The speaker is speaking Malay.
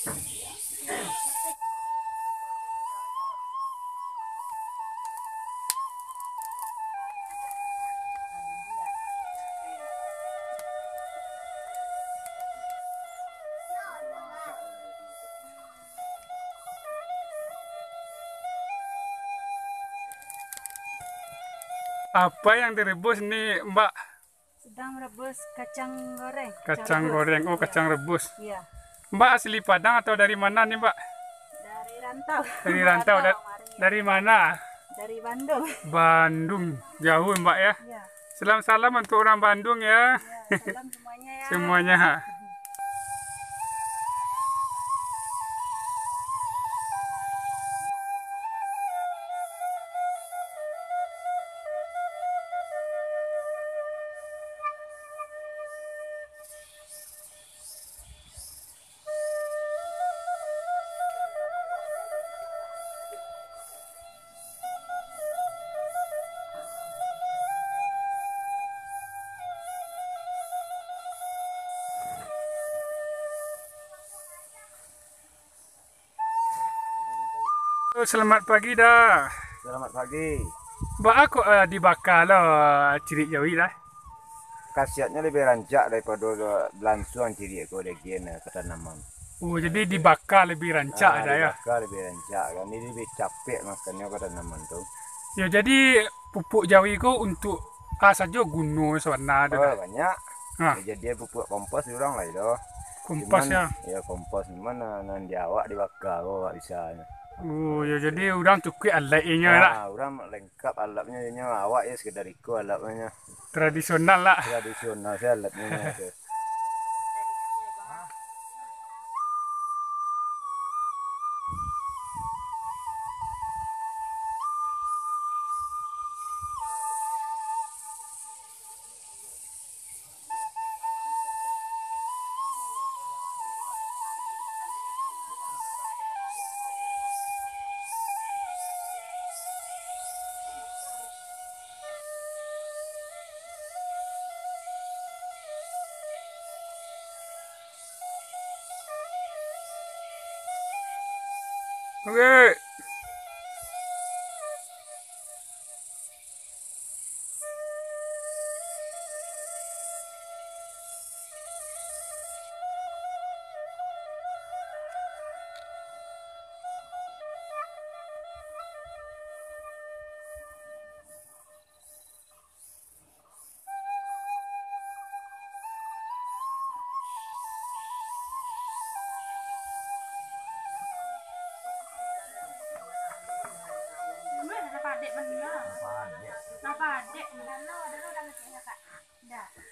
Apa yang direbus nih, Mbak? Sedang merebus kacang goreng. Kacang goreng. Oh, kacang rebus. Iya. Mbak asli Padang atau dari mana nih, Mbak? Dari rantau. Dari rantau. Dari mana? Dari Bandung. Bandung. Jauh, Mbak ya? Iya. Salam-salam untuk orang Bandung ya. Iya, salam semuanya ya. Semuanya. Selamat pagi dah. Selamat pagi. Mbak aku dibakar lah ciri jawi dah. Khasiatnya lebih rancak daripada belansuan ciri aku daging ketanaman. Oh, jadi dibakar lebih rancak dah ya. Dibakar lebih rancak kan. Ini lebih capek makannya ketanaman tuh. Ya jadi pupuk jawi ku untuk saja gunu sewarna Oh, dah. banyak. Ah. Ya, jadi pupuk kompos orang lah itu. Kompas ya. Ya kompos mana nan Jawa dibakar kok nggak bisa. Oh, ya jadi orang cukup alatnya lah. Orang lengkap alatnya ini awak ya sekedar ikut alatnya. Tradisional lah. Tradisional saya alatnya. Oke. Kenapa adik benar? Kenapa adik? Ada lo kan kak? Enggak.